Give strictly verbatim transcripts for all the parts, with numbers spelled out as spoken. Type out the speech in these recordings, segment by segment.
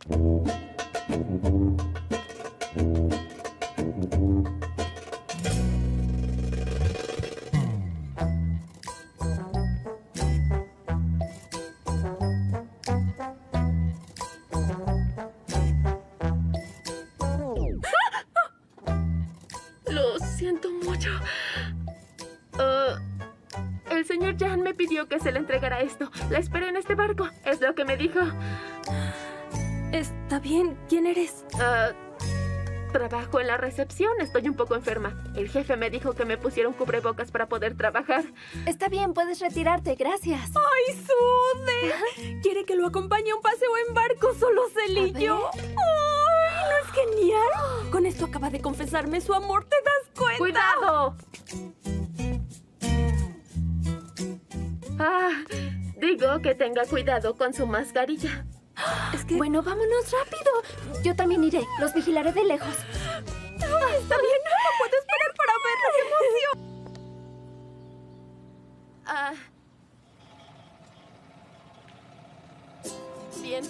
Lo siento mucho. Uh, el señor Jan me pidió que se le entregara esto. La esperé en este barco. Es lo que me dijo. Está bien. ¿Quién eres? Uh, trabajo en la recepción. Estoy un poco enferma. El jefe me dijo que me pusiera un cubrebocas para poder trabajar. Está bien, puedes retirarte. Gracias. ¡Ay, Sude! Quiere que lo acompañe a un paseo en barco, solo él y yo. ¡Ay, no es genial! Con esto acaba de confesarme su amor, ¿te das cuenta? ¡Cuidado! Ah, digo que tenga cuidado con su mascarilla. Es que... Bueno, vámonos rápido. Yo también iré. Los vigilaré de lejos. Ay, está bien. No puedo esperar para verlo. ¡Qué emoción! Ah. Bien.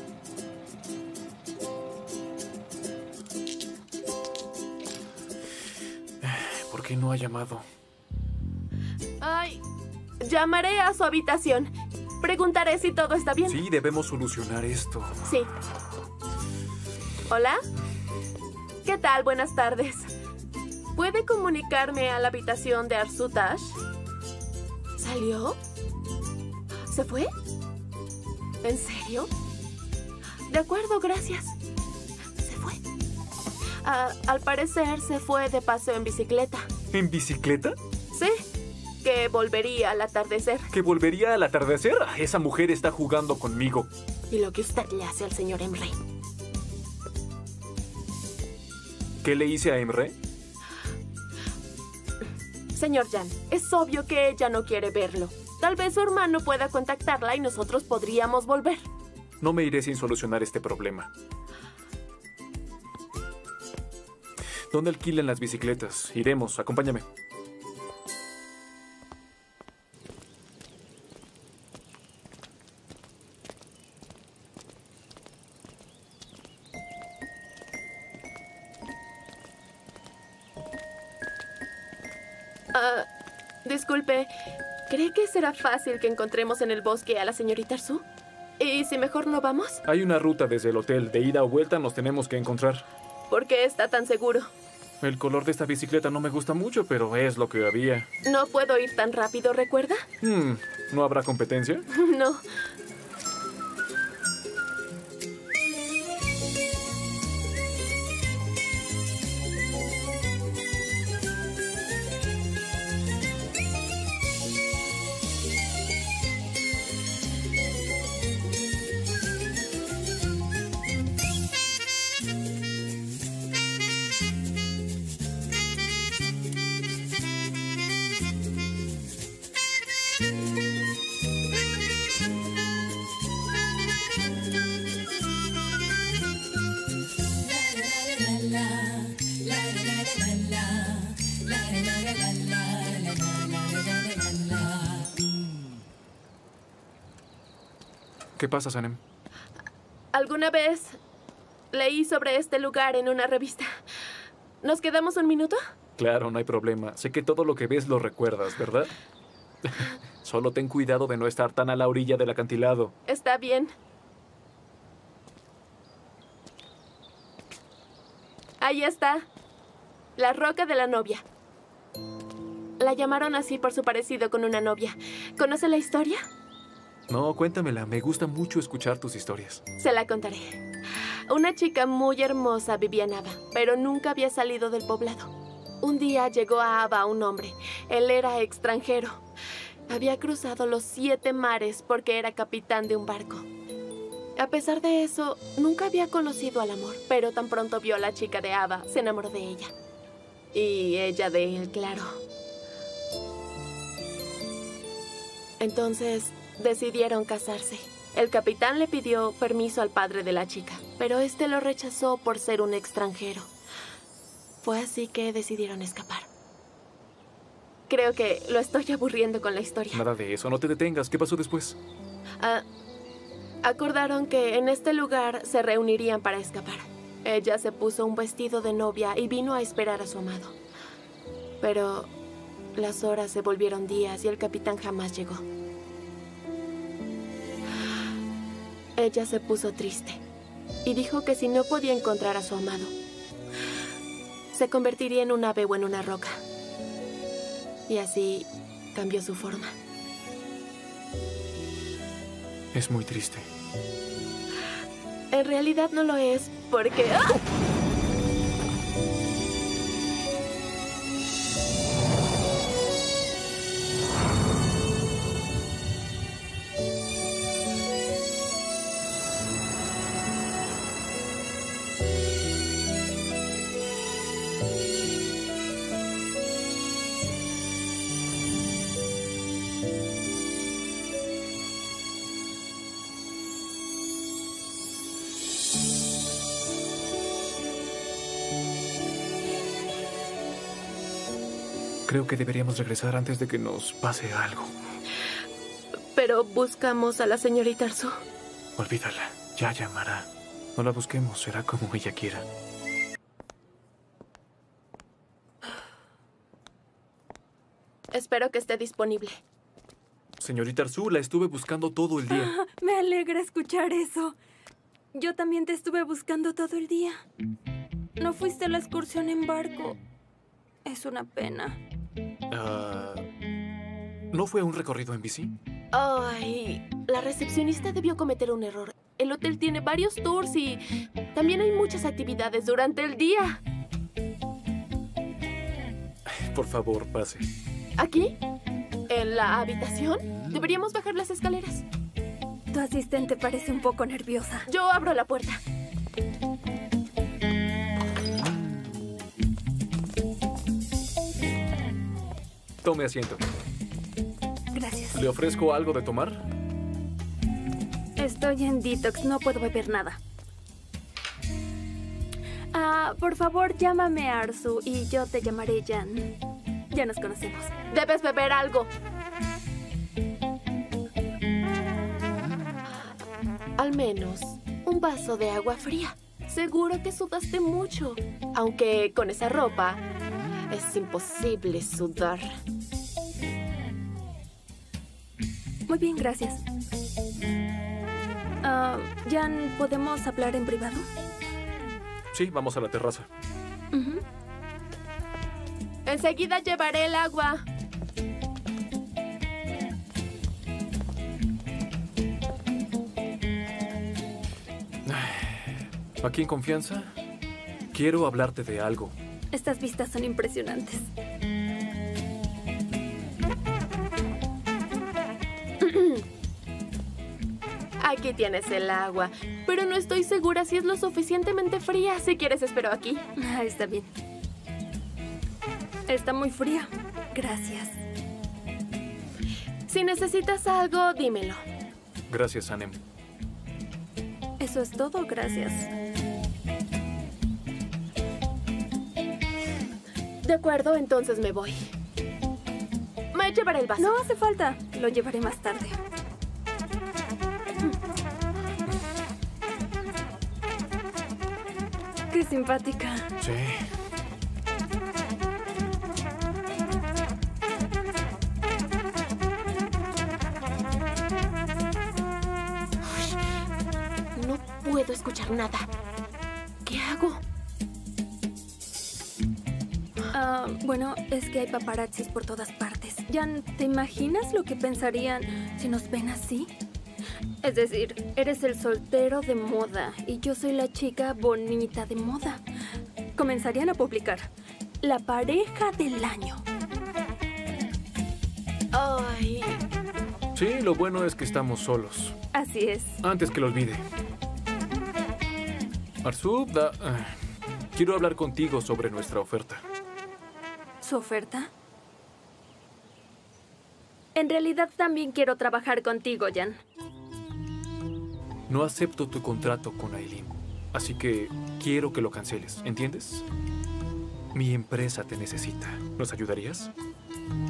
¿Por qué no ha llamado? Ay, llamaré a su habitación. Preguntaré si todo está bien. Sí, debemos solucionar esto. Sí. ¿Hola? ¿Qué tal? Buenas tardes. ¿Puede comunicarme a la habitación de Arsutash? ¿Salió? ¿Se fue? ¿En serio? De acuerdo, gracias. Se fue. Ah, al parecer se fue de paseo en bicicleta. ¿En bicicleta? Sí, que volvería al atardecer. ¿Que volvería al atardecer? Esa mujer está jugando conmigo. Y lo que usted le hace al señor Emre. ¿Qué le hice a Emre? Señor Jan, es obvio que ella no quiere verlo. Tal vez su hermano pueda contactarla y nosotros podríamos volver. No me iré sin solucionar este problema. ¿Dónde alquilan las bicicletas? Iremos, acompáñame. Ah, disculpe, ¿cree que será fácil que encontremos en el bosque a la señorita Arzu? ¿Y si mejor no vamos? Hay una ruta desde el hotel. De ida o vuelta nos tenemos que encontrar. ¿Por qué está tan seguro? El color de esta bicicleta no me gusta mucho, pero es lo que había. No puedo ir tan rápido, ¿recuerda? Hmm, ¿no habrá competencia? No. ¿Qué pasa, Sanem? Alguna vez leí sobre este lugar en una revista. ¿Nos quedamos un minuto? Claro, no hay problema. Sé que todo lo que ves lo recuerdas, ¿verdad? Solo ten cuidado de no estar tan a la orilla del acantilado. Está bien. Ahí está. La roca de la novia. La llamaron así por su parecido con una novia. ¿Conoce la historia? No, cuéntamela. Me gusta mucho escuchar tus historias. Se la contaré. Una chica muy hermosa vivía en Ava, pero nunca había salido del poblado. Un día llegó a Ava un hombre. Él era extranjero. Había cruzado los siete mares porque era capitán de un barco. A pesar de eso, nunca había conocido al amor, pero tan pronto vio a la chica de Ava, se enamoró de ella. Y ella de él, claro. Entonces decidieron casarse. El capitán le pidió permiso al padre de la chica, pero este lo rechazó por ser un extranjero. Fue así que decidieron escapar. Creo que lo estoy aburriendo con la historia. Nada de eso, no te detengas. ¿Qué pasó después? Ah, Acordaron que en este lugar se reunirían para escapar. Ella se puso un vestido de novia y vino a esperar a su amado. Pero las horas se volvieron días y el capitán jamás llegó. Ella se puso triste y dijo que si no podía encontrar a su amado, se convertiría en un ave o en una roca. Y así cambió su forma. Es muy triste. En realidad no lo es porque... ¡Ah! Creo que deberíamos regresar antes de que nos pase algo. Pero buscamos a la señorita Arzu. Olvídala. Ya llamará. No la busquemos. Será como ella quiera. Espero que esté disponible. Señorita Arzu, la estuve buscando todo el día. Ah, me alegra escuchar eso. Yo también te estuve buscando todo el día. No fuiste a la excursión en barco. Es una pena. Ah, ¿no fue un recorrido en bici? Ay, la recepcionista debió cometer un error. El hotel tiene varios tours y también hay muchas actividades durante el día. Por favor, pase. ¿Aquí? ¿En la habitación? Deberíamos bajar las escaleras. Tu asistente parece un poco nerviosa. Yo abro la puerta. Tome asiento. Gracias. ¿Le ofrezco algo de tomar? Estoy en detox, no puedo beber nada. Ah, por favor, llámame Arzu y yo te llamaré Jan. Ya nos conocemos. Debes beber algo. Al menos un vaso de agua fría. Seguro que sudaste mucho. Aunque con esa ropa es imposible sudar. Muy bien, gracias. Ah, Jan, ¿podemos hablar en privado? Sí, vamos a la terraza. Uh-huh. Enseguida llevaré el agua. Aquí en confianza, quiero hablarte de algo. Estas vistas son impresionantes. Aquí tienes el agua, pero no estoy segura si es lo suficientemente fría. Si quieres, espero aquí. Ah, está bien. Está muy fría. Gracias. Si necesitas algo, dímelo. Gracias, Sanem. Eso es todo, gracias. De acuerdo, entonces me voy. Me llevaré el vaso. No hace falta. Lo llevaré más tarde. Qué simpática. Sí. No puedo escuchar nada. ¿Qué hago? Ah, bueno, es que hay paparazzis por todas partes. Jan, ¿te imaginas lo que pensarían si nos ven así? Es decir, eres el soltero de moda y yo soy la chica bonita de moda. Comenzarían a publicar la pareja del año. Ay, Sí, lo bueno es que estamos solos. Así es. Antes que lo olvide. Arzu, da, ah, quiero hablar contigo sobre nuestra oferta. ¿Su oferta? En realidad también quiero trabajar contigo, Jan. No acepto tu contrato con Aileen, así que quiero que lo canceles, ¿entiendes? Mi empresa te necesita. ¿Nos ayudarías?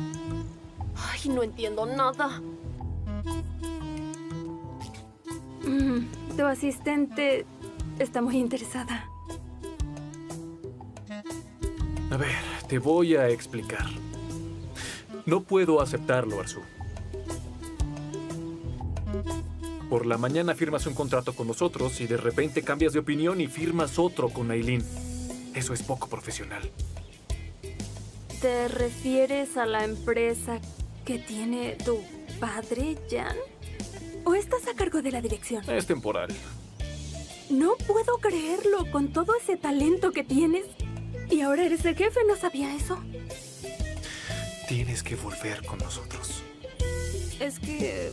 ay, no entiendo nada. Mm, tu asistente está muy interesada. A ver, te voy a explicar. No puedo aceptarlo, Arzu. Por la mañana firmas un contrato con nosotros y de repente cambias de opinión y firmas otro con Aileen. Eso es poco profesional. ¿Te refieres a la empresa que tiene tu padre, Jan? ¿O estás a cargo de la dirección? Es temporal. No puedo creerlo, con todo ese talento que tienes. Y ahora eres el jefe, ¿no sabía eso? Tienes que volver con nosotros. Es que...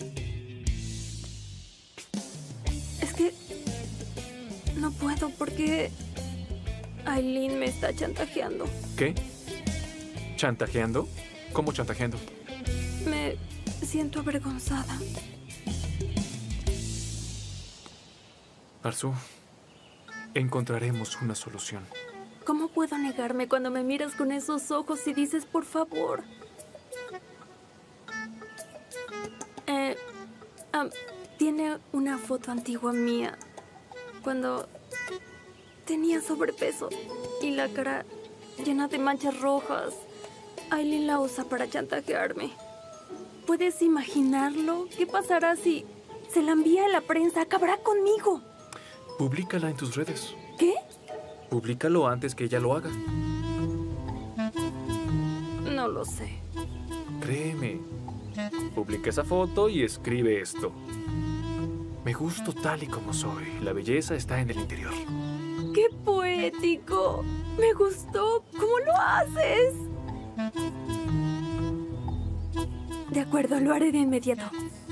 Es que... No puedo porque... Aileen me está chantajeando. ¿Qué? ¿Chantajeando? ¿Cómo chantajeando? Me siento avergonzada. Arzu, encontraremos una solución. ¿Cómo puedo negarme cuando me miras con esos ojos y dices por favor? Eh, um, tiene una foto antigua mía cuando tenía sobrepeso y la cara llena de manchas rojas. Aileen la usa para chantajearme. ¿Puedes imaginarlo? ¿Qué pasará si se la envía a la prensa? Acabará conmigo. Públicala en tus redes. ¿Qué? Públicalo antes que ella lo haga. No lo sé. Créeme. Publica esa foto y escribe esto. Me gusto tal y como soy. La belleza está en el interior. ¡Qué poético! Me gustó. ¿Cómo lo haces? De acuerdo, lo haré de inmediato.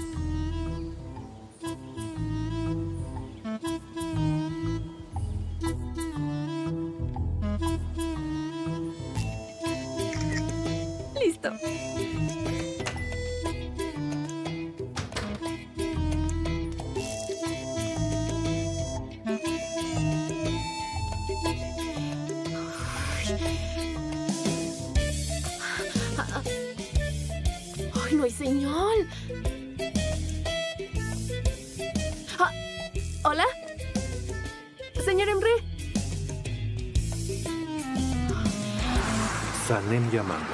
Listo. ¡Ay, no hay señal! Ah, ¿hola? Señor Emre. Sanem llamando.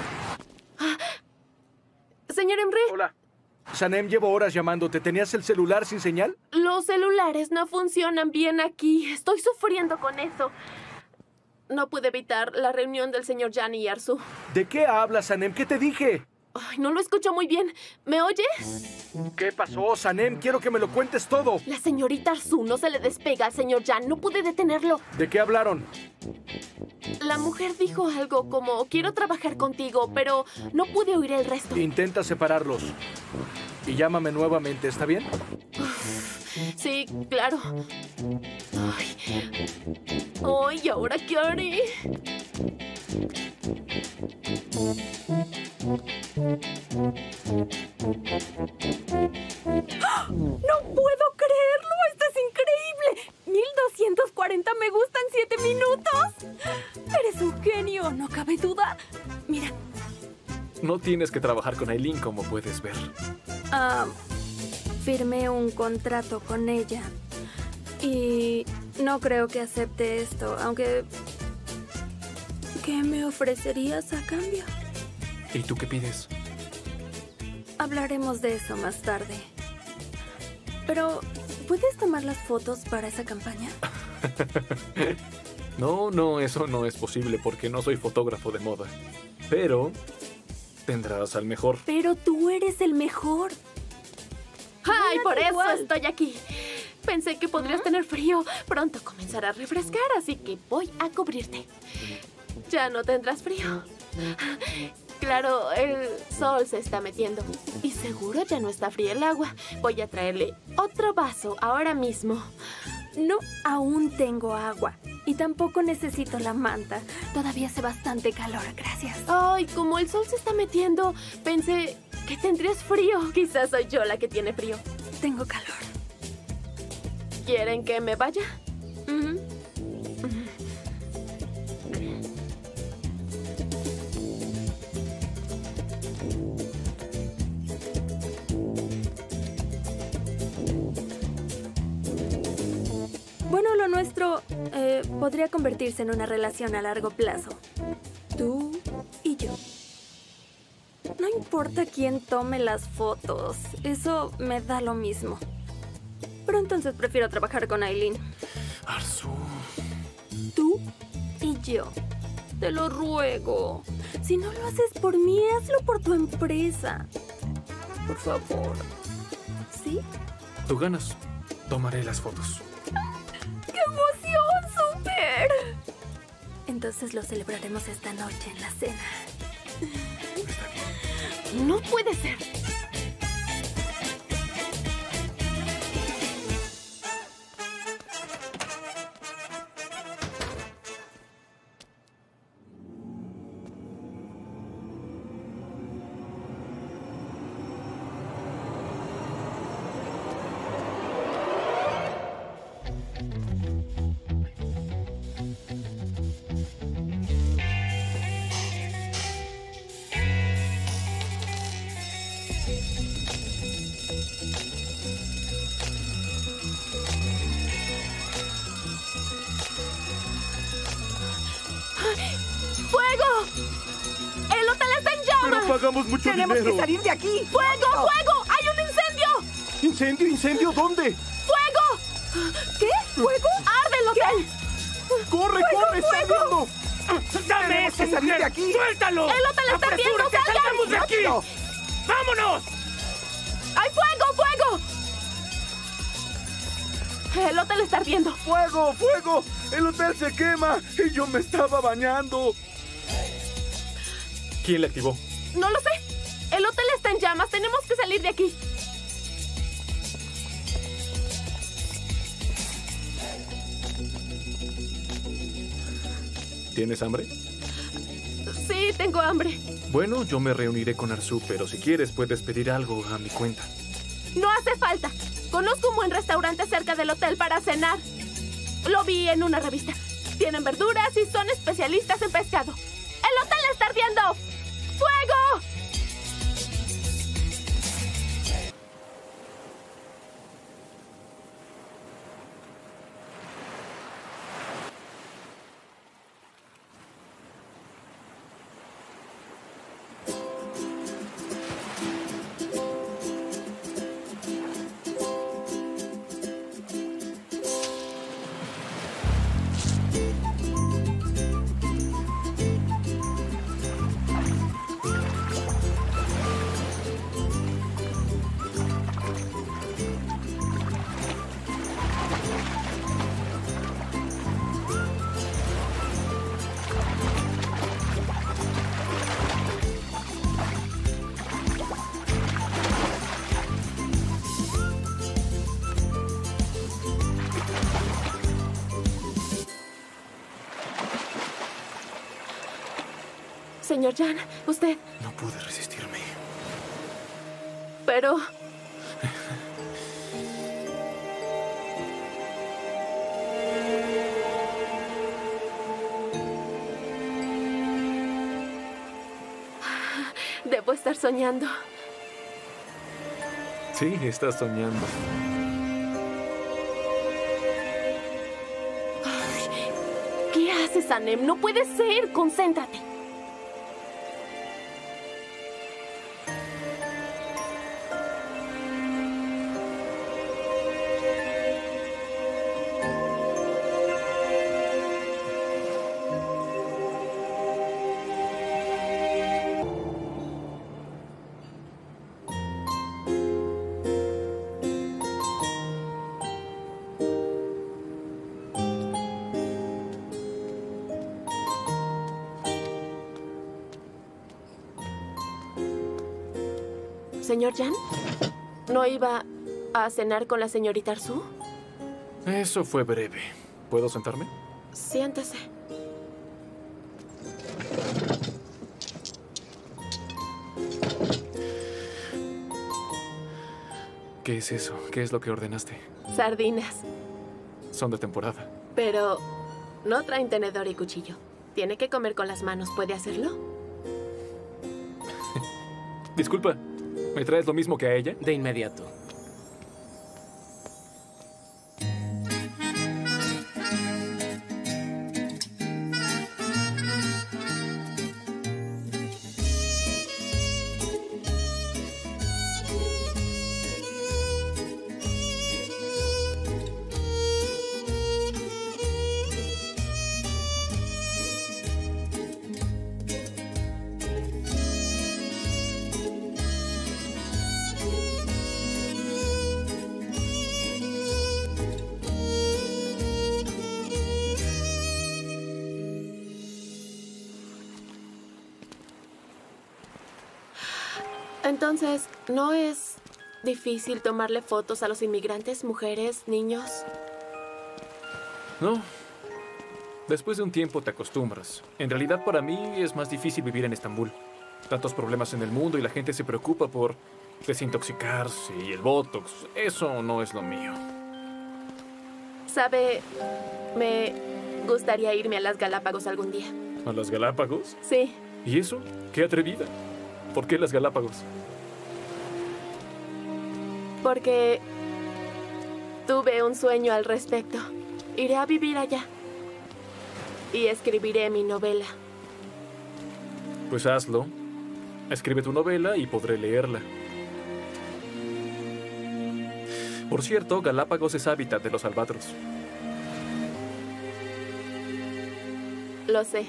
Señor Emre, Hola. Sanem, llevo horas llamándote. ¿Tenías el celular sin señal? los celulares no funcionan bien aquí. Estoy sufriendo con eso. No pude evitar la reunión del señor Jan y Arzu. ¿De qué hablas, Sanem? ¿Qué te dije? Ay, no lo escucho muy bien. ¿Me oye? ¿Qué pasó, Sanem? Quiero que me lo cuentes todo. La señorita Arzu no se le despega al señor Jan. No pude detenerlo. ¿De qué hablaron? La mujer dijo algo como, quiero trabajar contigo, pero no pude oír el resto. Intenta separarlos. Y llámame nuevamente, ¿está bien? Sí, claro. Ay, ay, ¿y ahora qué haré? ¡No puedo creerlo! ¡Esto es increíble! mil doscientos cuarenta me gustan siete minutos. Eres un genio, no cabe duda. Mira. No tienes que trabajar con Aileen, como puedes ver. Ah, firmé un contrato con ella. Y no creo que acepte esto, aunque... ¿Qué me ofrecerías a cambio? ¿Y tú qué pides? Hablaremos de eso más tarde. Pero, ¿puedes tomar las fotos para esa campaña? No, no, eso no es posible porque no soy fotógrafo de moda. Pero tendrás al mejor. Pero tú eres el mejor. ¡Ay, por eso igual. estoy aquí! Pensé que podrías tener frío. Pronto comenzará a refrescar, así que voy a cubrirte. Ya no tendrás frío. Claro, el sol se está metiendo. Y seguro ya no está fría el agua. Voy a traerle otro vaso ahora mismo. No, aún tengo agua. Y tampoco necesito la manta. Todavía hace bastante calor, gracias. Ay, como el sol se está metiendo, pensé que tendrías frío. Quizás soy yo la que tiene frío. Tengo calor. ¿Quieren que me vaya? Ujú. Esto eh, podría convertirse en una relación a largo plazo. Tú y yo. No importa quién tome las fotos. Eso me da lo mismo. Pero entonces prefiero trabajar con Aileen. Arzu. Tú y yo. Te lo ruego. Si no lo haces por mí, hazlo por tu empresa. Por favor. ¿Sí? Tú ganas. Tomaré las fotos. ¡Qué emoción! ¡Súper! Entonces lo celebraremos esta noche en la cena. No puede ser. ¡Fuego! ¡El hotel está en llamas! Pero pagamos mucho ¡Tenemos dinero. que salir de aquí! ¡Fuego! ¡Fuego! ¡Hay un incendio! ¿Incendio? ¿Incendio? ¿Dónde? ¡Fuego! ¿Qué? ¿Fuego? ¡Arde el hotel! ¡Corre, corre! ¡Está ardiendo! ¡Dame ¡Tenemos ese, que salir mujer! de aquí! ¡Suéltalo! ¡El hotel está ardiendo! ¡Apresúrate! ¡Salgamos de aquí! ¡Rápido! ¡Vámonos! ¡Hay fuego! ¡Fuego! El hotel está ardiendo. ¡Fuego! ¡Fuego! ¡El hotel se quema! ¡Y yo me estaba bañando! ¿Quién le activó? No lo sé. El hotel está en llamas. Tenemos que salir de aquí. ¿Tienes hambre? Sí, tengo hambre. Bueno, yo me reuniré con Arzu, pero si quieres puedes pedir algo a mi cuenta. No hace falta. Conozco un buen restaurante cerca del hotel para cenar. Lo vi en una revista. Tienen verduras y son especialistas en pescado. ¡El hotel está ardiendo! ¡Fuego! Señor Jan, usted... No pude resistirme. Pero... Debo estar soñando. Sí, estás soñando. ¿Qué haces, Sanem? No puede ser. Concéntrate. Señor Jan, ¿no iba a cenar con la señorita Arzu? Eso fue breve. ¿Puedo sentarme? Siéntese. ¿Qué es eso? ¿Qué es lo que ordenaste? Sardinas. Son de temporada. Pero no traen tenedor y cuchillo. Tiene que comer con las manos. ¿Puede hacerlo? Disculpa, ¿me traes lo mismo que a ella? De inmediato. Entonces, ¿no es difícil tomarle fotos a los inmigrantes, mujeres, niños? No. Después de un tiempo te acostumbras. En realidad, para mí es más difícil vivir en Estambul. Tantos problemas en el mundo y la gente se preocupa por desintoxicarse y el botox. Eso no es lo mío. Sabe, me gustaría irme a las Galápagos algún día. ¿A las Galápagos? Sí. ¿Y eso? ¡Qué atrevida! ¿Por qué las Galápagos? Porque tuve un sueño al respecto. Iré a vivir allá. Y escribiré mi novela. Pues hazlo. Escribe tu novela y podré leerla. Por cierto, Galápagos es hábitat de los albatros. Lo sé.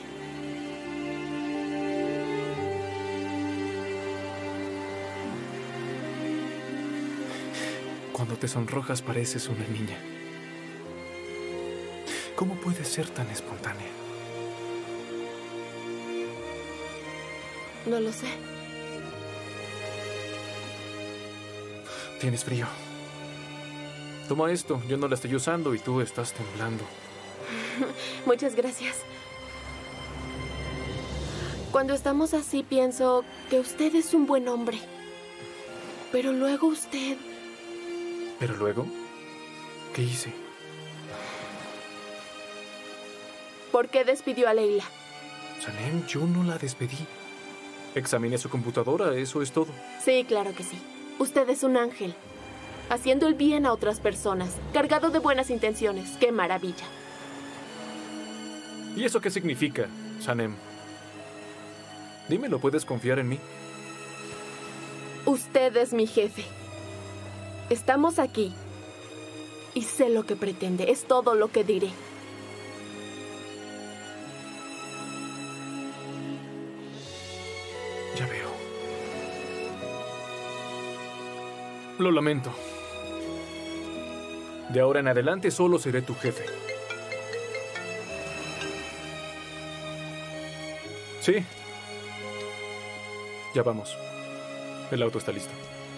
Cuando te sonrojas pareces una niña. ¿Cómo puedes ser tan espontánea? No lo sé. Tienes frío. Toma esto, yo no la estoy usando y tú estás temblando. Muchas gracias. Cuando estamos así pienso que usted es un buen hombre. Pero luego usted... ¿Pero luego? ¿Qué hice? ¿Por qué despidió a Leila? Sanem, yo no la despedí. Examiné su computadora, eso es todo. Sí, claro que sí. Usted es un ángel. Haciendo el bien a otras personas. Cargado de buenas intenciones. ¡Qué maravilla! ¿Y eso qué significa, Sanem? Dímelo, ¿puedes confiar en mí? Usted es mi jefe. Estamos aquí. Y sé lo que pretende. Es todo lo que diré. Ya veo. Lo lamento. De ahora en adelante solo seré tu jefe. Sí. Ya vamos. El auto está listo.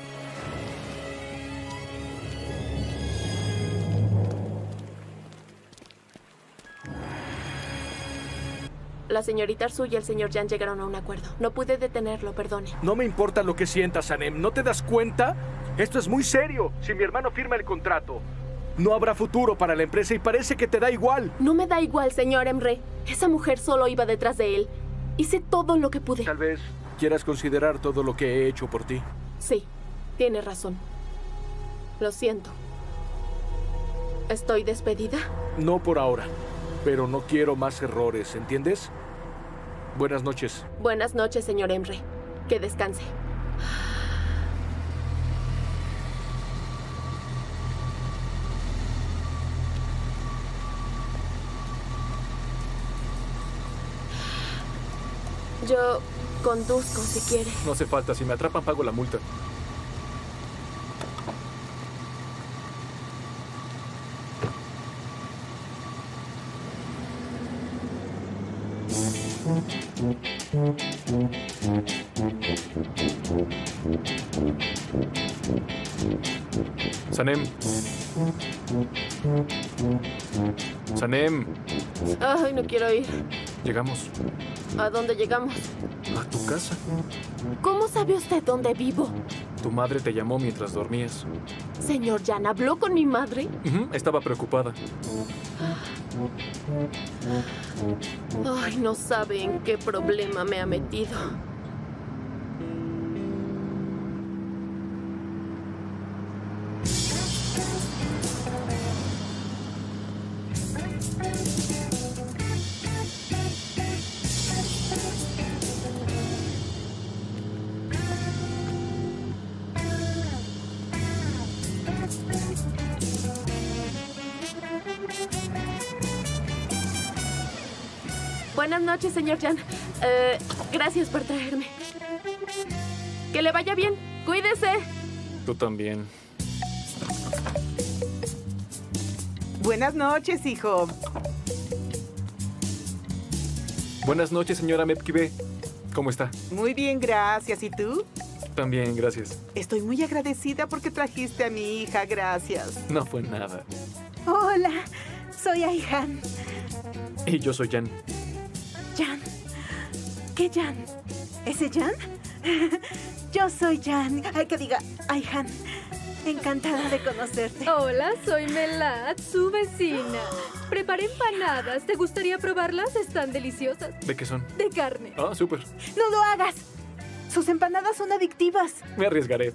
La señorita Arzu y el señor Jan llegaron a un acuerdo. No pude detenerlo, perdone. No me importa lo que sientas, Sanem. ¿No te das cuenta? Esto es muy serio. Si mi hermano firma el contrato, no habrá futuro para la empresa y parece que te da igual. No me da igual, señor Emre. Esa mujer solo iba detrás de él. Hice todo lo que pude. Tal vez quieras considerar todo lo que he hecho por ti. Sí, tiene razón. Lo siento. ¿Estoy despedida? No por ahora, pero no quiero más errores, ¿entiendes? Buenas noches. Buenas noches, señor Emre. Que descanse. Yo conduzco si quiere. No hace falta. Si me atrapan, pago la multa. Sanem. Sanem. Ay, no quiero ir. Llegamos. ¿A dónde llegamos? A tu casa. ¿Cómo sabe usted dónde vivo? Tu madre te llamó mientras dormías. Señor Jan, ¿habló con mi madre? Ujú, estaba preocupada. Ay, no sabe en qué problema me ha metido. Buenas noches, señor Jan. Eh, gracias por traerme. Que le vaya bien. Cuídese. Tú también. Buenas noches, hijo. Buenas noches, señora Mepkibe. ¿Cómo está? Muy bien, gracias. ¿Y tú? También, gracias. Estoy muy agradecida porque trajiste a mi hija, gracias. No fue nada. Hola, soy Ayhan. Y yo soy Jan. Jan. ¿Qué Jan? ¿Ese Jan? Yo soy Jan. Ay, que diga Ayhan. Encantada de conocerte. Hola, soy Melat, su vecina. Preparé empanadas. ¿Te gustaría probarlas? Están deliciosas. ¿De qué son? De carne. Ah, súper. No lo hagas. Sus empanadas son adictivas. Me arriesgaré.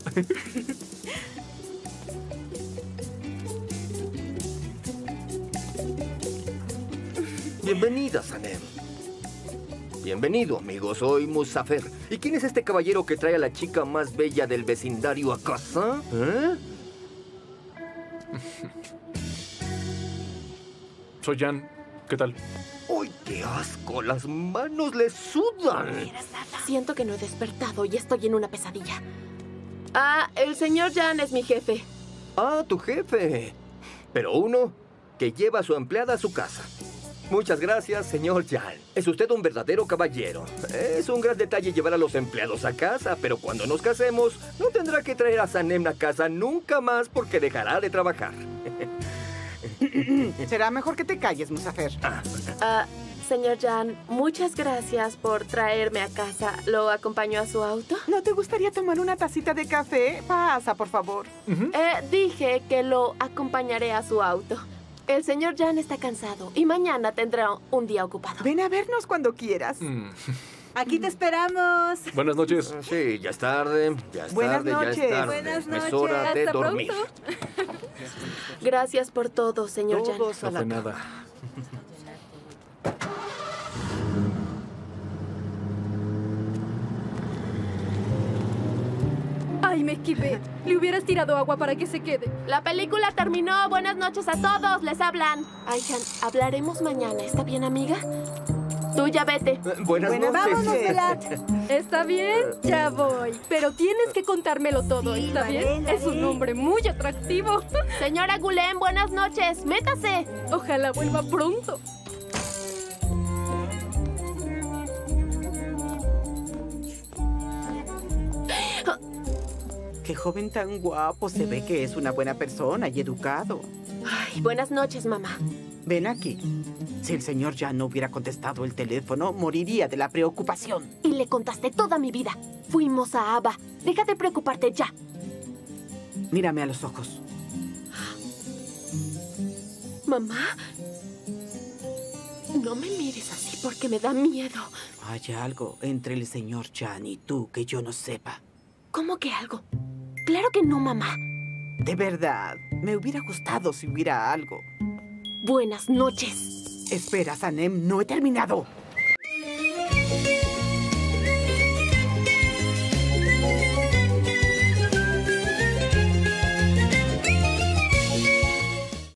Bienvenida, Sanem. Bienvenido, amigo. Soy Muzafer. ¿Y quién es este caballero que trae a la chica más bella del vecindario a casa? ¿Eh? Soy Jan. ¿Qué tal? ¡Uy, qué asco! Las manos le sudan. Siento que no he despertado y estoy en una pesadilla. Ah, el señor Jan es mi jefe. Ah, tu jefe. Pero uno que lleva a su empleada a su casa. Muchas gracias, señor Jan. Es usted un verdadero caballero. Es un gran detalle llevar a los empleados a casa, pero cuando nos casemos, no tendrá que traer a Sanem a casa nunca más porque dejará de trabajar. Será mejor que te calles, Muzafer. Ah, señor Jan, muchas gracias por traerme a casa. ¿Lo acompaño a su auto? ¿No te gustaría tomar una tacita de café? Pasa, por favor. Eh, dije que lo acompañaré a su auto. El señor Jan está cansado y mañana tendrá un día ocupado. Ven a vernos cuando quieras. Mm. Aquí te esperamos. Buenas noches. Sí, ya es tarde. Ya es Buenas tarde, noches. ya es tarde. Buenas Es hora noches. de Hasta dormir. pronto. Gracias por todo, señor Jan. Todos a No la fue cama. nada. Ay, me esquivé. Le hubieras tirado agua para que se quede. La película terminó. Buenas noches a todos. Les hablan. Ayhan, hablaremos mañana. ¿Está bien, amiga? Tú ya vete. Eh, Buenas, Buenas noches. Vámonos, Melat. ¿Está bien? Ya voy. Pero tienes que contármelo todo, Sí, ¿está lo haré, bien? lo Es un haré. hombre muy atractivo. Señora Gulen, buenas noches. Métase. Ojalá vuelva pronto. Qué joven tan guapo. Se ve que es una buena persona y educado. Ay, buenas noches, mamá. Ven aquí. Si el señor ya no hubiera contestado el teléfono, moriría de la preocupación. Y le contaste toda mi vida. Fuimos a Aba. Deja de preocuparte ya. Mírame a los ojos. Mamá, no me mires así porque me da miedo. Hay algo entre el señor Jan y tú que yo no sepa. ¿Cómo que algo? Claro que no, mamá. De verdad, me hubiera gustado si hubiera algo. Buenas noches. Espera, Sanem, no he terminado.